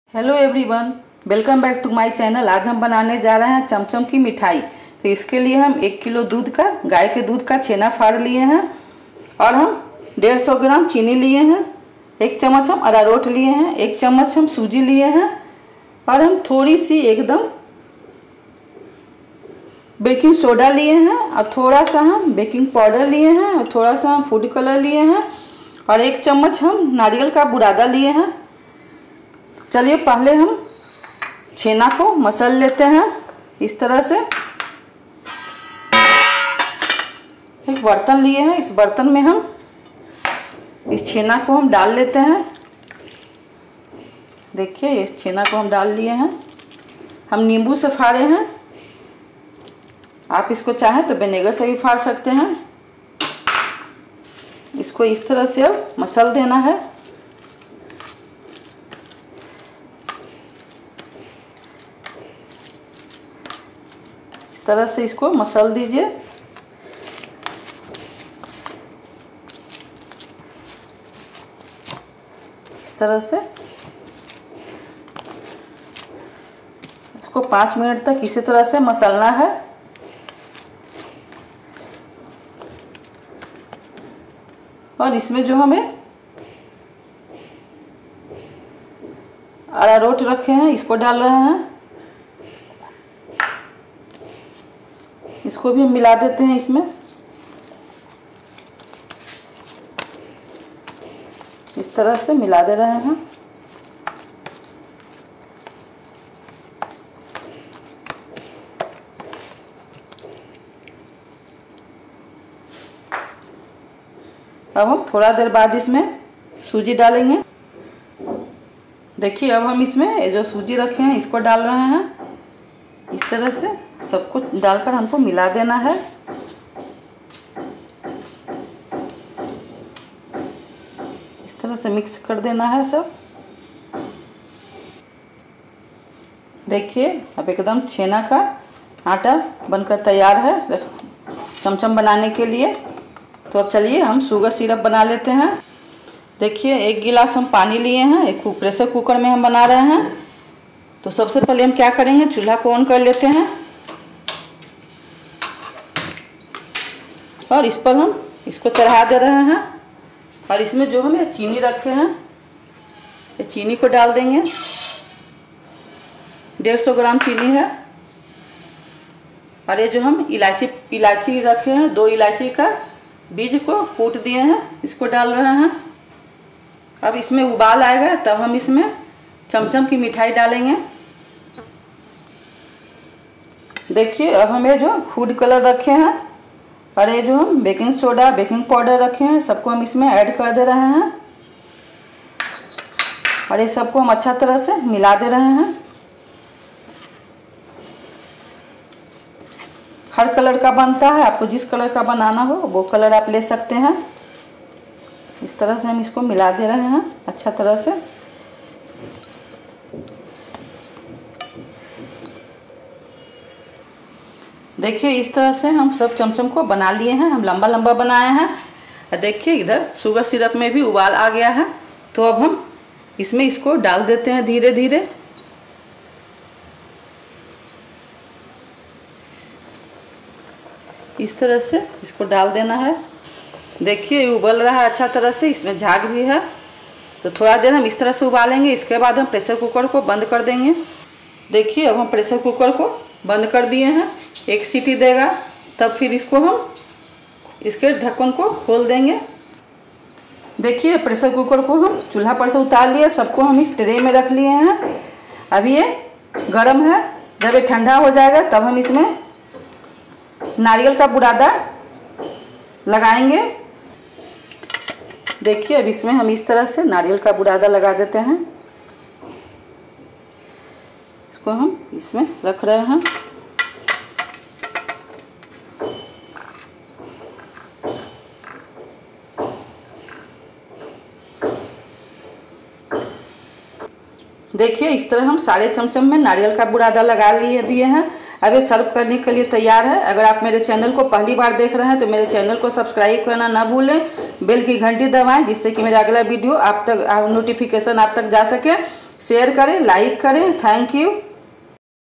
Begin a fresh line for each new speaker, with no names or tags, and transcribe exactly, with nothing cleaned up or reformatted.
Hello everyone, welcome back to my channel. आज हम बनाने जा रहे हैं चमचम की मिठाई। तो इसके लिए हम एक किलो दूध का गाय के दूध का छेना फाड़ लिए हैं और हम डेढ़ सौ ग्राम चीनी लिए हैं, एक चम्मच हम अरारोट लिए हैं, एक चम्मच हम सूजी लिए हैं और हम थोड़ी सी एकदम बेकिंग सोडा लिए हैं और थोड़ा सा हम बेकिंग पाउडर लिए हैं और थोड़ा सा हम फूड कलर लिए हैं और एक चम्मच हम नारियल का बुरादा लिए हैं। चलिए पहले हम छेना को मसल लेते हैं। इस तरह से एक बर्तन लिए हैं, इस बर्तन में हम इस छेना को हम डाल लेते हैं। देखिए इस छेना को हम डाल लिए हैं। हम नींबू से फाड़े हैं, आप इसको चाहें तो विनेगर से भी फाड़ सकते हैं। इसको इस तरह से अब मसल देना है। इस तरह से इसको मसल दीजिए। इस तरह से इसको पाँच मिनट तक इसी तरह से मसलना है। और इसमें जो हमें अरारोट रखे हैं इसको डाल रहे हैं। इसको भी हम मिला देते हैं इसमें। इस तरह से मिला दे रहे हैं। अब हम थोड़ा देर बाद इसमें सूजी डालेंगे। देखिए अब हम इसमें ये जो सूजी रखे हैं इसको डाल रहे हैं। इस तरह से सब कुछ डालकर हमको मिला देना है। इस तरह से मिक्स कर देना है सब। देखिए अब एकदम छेना का आटा बनकर तैयार है चमचम बनाने के लिए। तो अब चलिए हम शुगर सिरप बना लेते हैं। देखिए एक गिलास हम पानी लिए हैं, एक प्रेशर कुकर में हम बना रहे हैं। तो सबसे पहले हम क्या करेंगे, चूल्हा को ऑन कर लेते हैं और इस पर हम इसको चढ़ा दे रहे हैं। और इसमें जो हम चीनी रखे हैं ये चीनी को डाल देंगे। डेढ़ सौ ग्राम चीनी है। और ये जो हम इलायची इलायची रखे हैं, दो इलायची का बीज को कूट दिए हैं, इसको डाल रहे हैं। अब इसमें उबाल आएगा तब हम इसमें चमचम की मिठाई डालेंगे। देखिए अब हम ये जो फूड कलर रखे हैं और ये जो हम बेकिंग सोडा बेकिंग पाउडर रखे हैं सबको हम इसमें ऐड कर दे रहे हैं। और ये सबको हम अच्छा तरह से मिला दे रहे हैं। हर कलर का बनता है, आपको जिस कलर का बनाना हो वो कलर आप ले सकते हैं। इस तरह से हम इसको मिला दे रहे हैं अच्छा तरह से। देखिए इस तरह से हम सब चमचम को बना लिए हैं। हम लंबा लंबा बनाए हैं। देखिए इधर शुगर सिरप में भी उबाल आ गया है। तो अब हम इसमें इसको डाल देते हैं धीरे धीरे। इस तरह से इसको डाल देना है। देखिए उबल रहा है अच्छा तरह से, इसमें झाग भी है। तो थोड़ा देर हम इस तरह से उबालेंगे। इसके बाद हम प्रेशर कुकर को बंद कर देंगे। देखिए अब हम प्रेशर कुकर को बंद कर दिए हैं। एक सीटी देगा तब फिर इसको हम इसके ढक्कन को खोल देंगे। देखिए प्रेशर कुकर को हम चूल्हा पर से उतार लिए, सबको हम इस ट्रे में रख लिए हैं। अभी ये गर्म है, जब ये ठंडा हो जाएगा तब हम इसमें नारियल का बुरादा लगाएंगे। देखिए अब इसमें हम इस तरह से नारियल का बुरादा लगा देते हैं। इसको हम इसमें रख रहे हैं। देखिए इस तरह हम सारे चमचम में नारियल का बुरादा लगा लिए दिए हैं। अब ये सर्व करने के लिए तैयार है। अगर आप मेरे चैनल को पहली बार देख रहे हैं तो मेरे चैनल को सब्सक्राइब करना ना भूलें, बेल की घंटी दबाएं जिससे कि मेरा अगला वीडियो आप तक नोटिफिकेशन आप तक जा सके। शेयर करें, लाइक करें। Thank you.